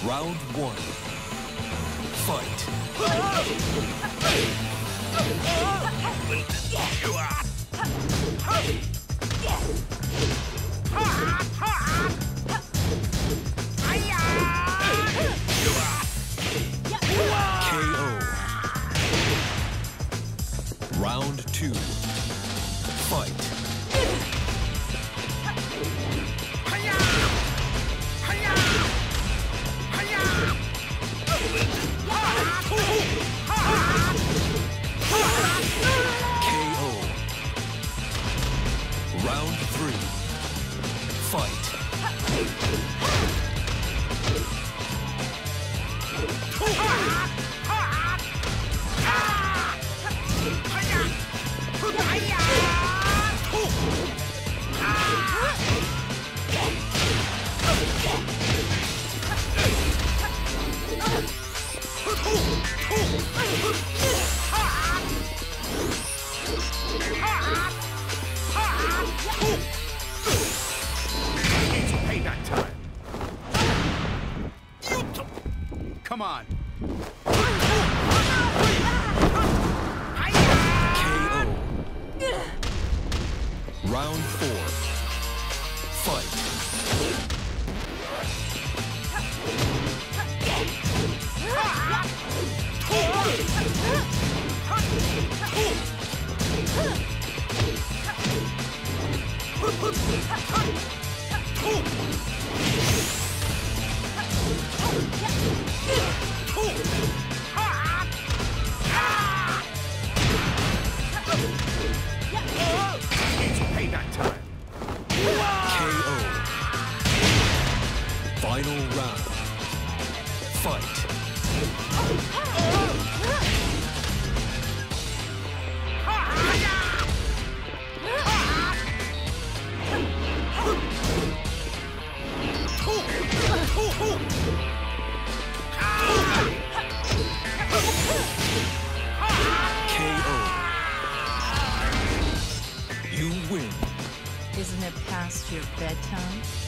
Round one. Fight. KO. Round two. Fight. KO. Round three. Fight. It's payback time. Come on. KO. Round four. Fight. It's payback time. KO. Final round. Fight. KO. You win. Isn't it past your bedtime?